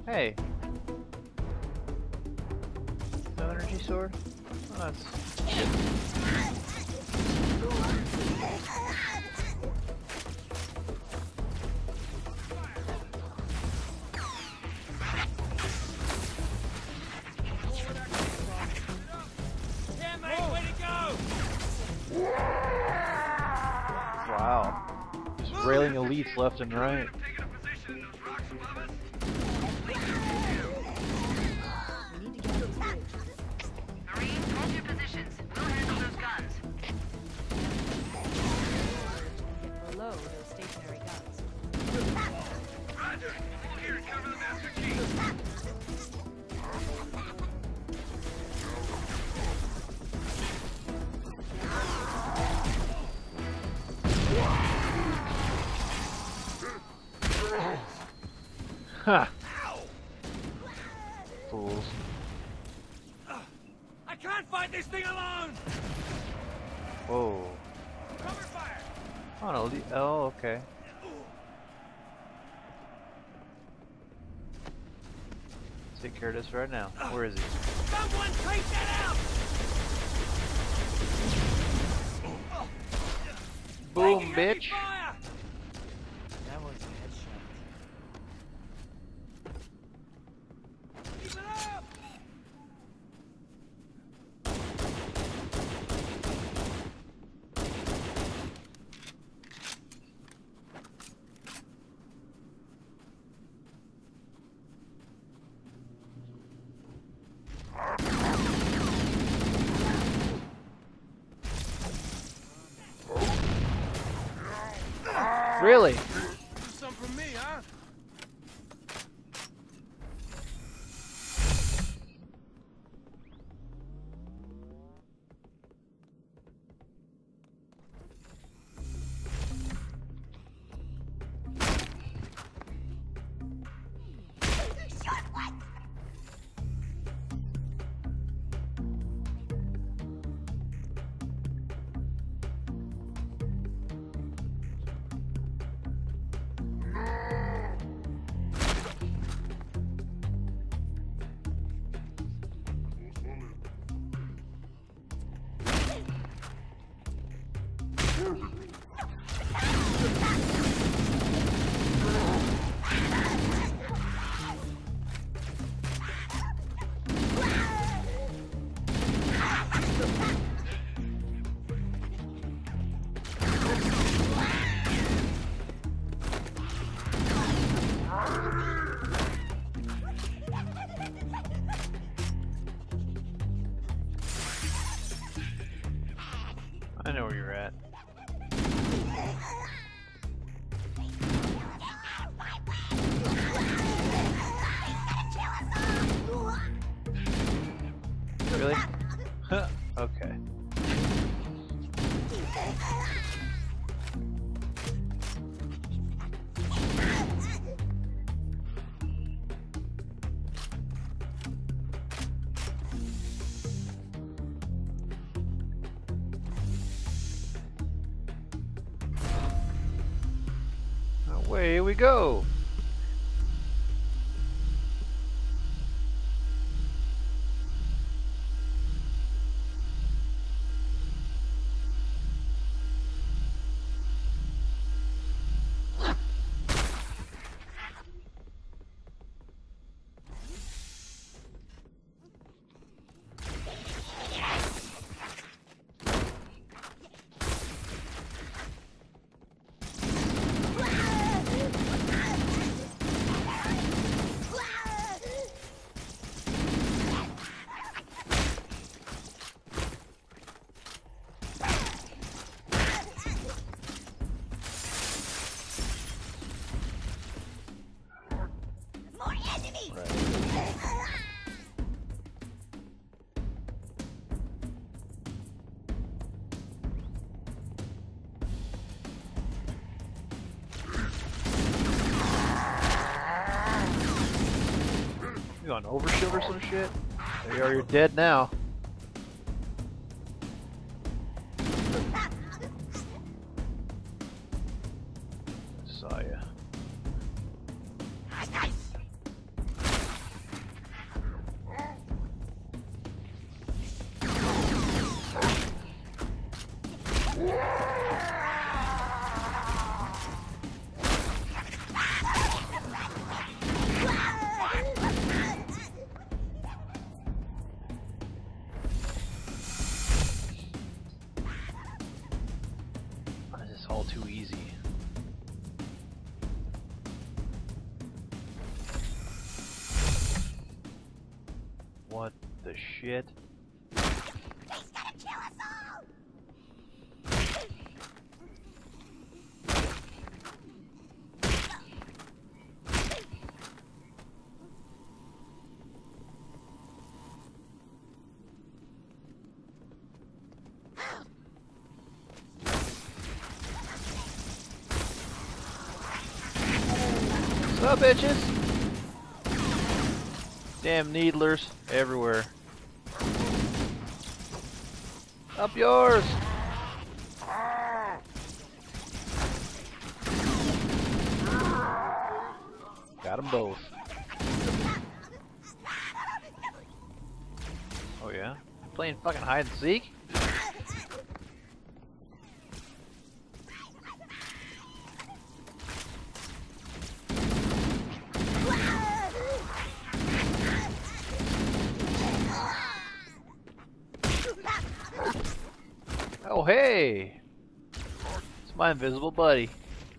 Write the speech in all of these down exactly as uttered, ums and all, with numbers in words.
Hey. No energy sword? Oh, that's good. Yeah, mate, way to go! Wow. Just railing elites left and right. Marines, hold your positions. We'll handle those guns. Below those stationary guns. Roger! Hold here and cover the master key. Ha! Fools. I can't fight this thing alone! Whoa. Cover fire! Oh, no, the- oh, okay. Take care of this right now. Where is he? Someone take that out! Boom, Taking heavy bitch! fire! That was a headshot. Keep it up! Really? Do some for me, huh? I know where you're at. Really? Huh, okay. Away we go! You on overshield or some shit? There you are, you're dead now. Saw ya. This is all too easy. What the shit? He's gonna kill us all! What's up, bitches? Damn needlers everywhere. Up yours! Got them both. Oh yeah? Playing fucking hide and seek? Oh hey! It's my invisible buddy.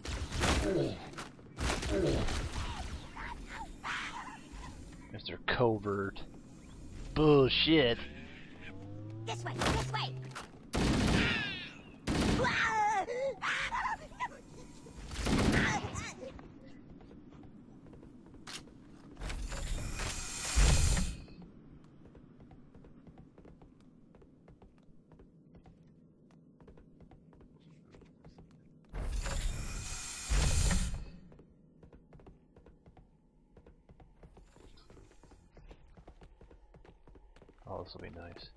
Mister Covert. Bullshit. This way, this way! Oh, this will be nice.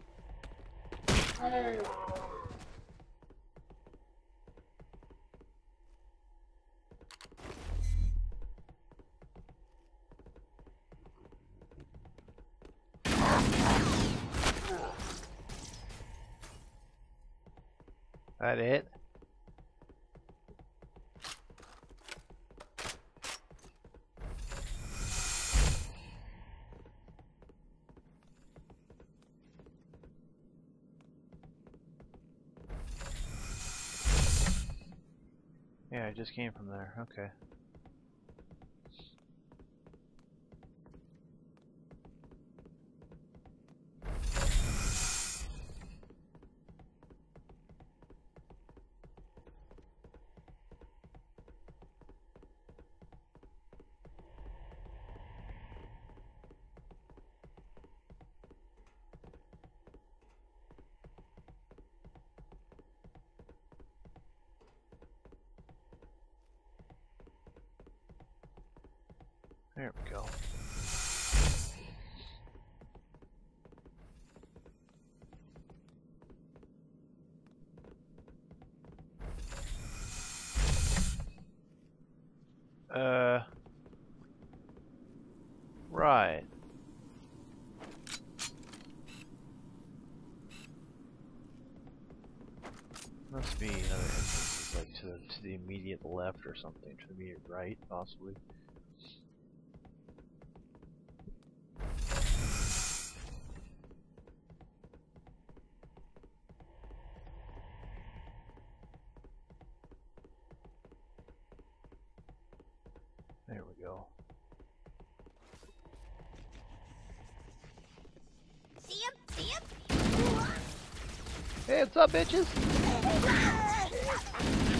That it? Yeah, I just came from there. Okay. There we go. Uh, right. Must be another entrance, like to the, to the immediate left or something, to the immediate right, possibly. There we go. See him? See him? Hey, what's up, bitches?